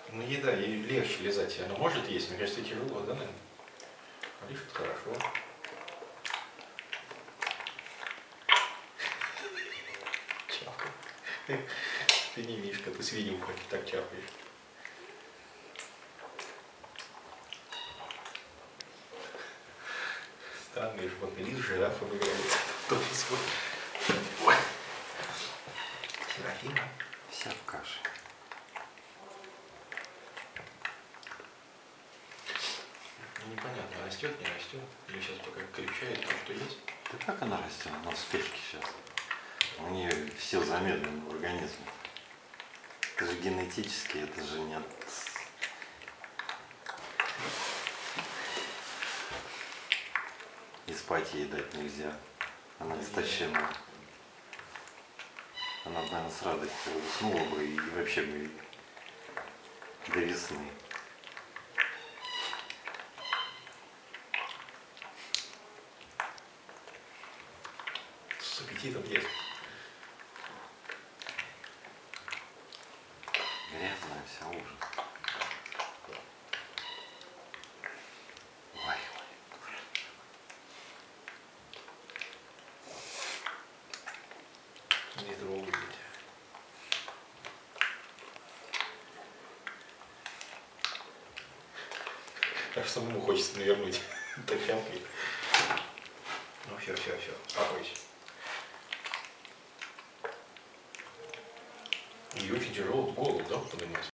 Ну еда, ей легче лизать. Она может есть, мне кажется, тяжело, да, наверное? А лишь это хорошо. Чавка. Ты не Мишка, ты свинюха, так чавкаешь. Странные животные. Лис, жирафа выбирает. Кто происходит? Ой. Серафима. Вся в каше. Непонятно, растет, не растет. Или сейчас пока крепчает то, что есть. Да как она растет? Она в спешке сейчас. У нее все замедлены в организме. Это же генетически, это же не от... И спать ей дать нельзя. Она истощена. Она, наверное, с радостью уснула бы и вообще бы до весны. С аппетитом ест. Грязная вся, ужас. Ой, Не трогай тебя. Аж самому хочется навернуть. Так чавкает. Ну все, успокойся. И очень тяжело в голову, да, поднимать?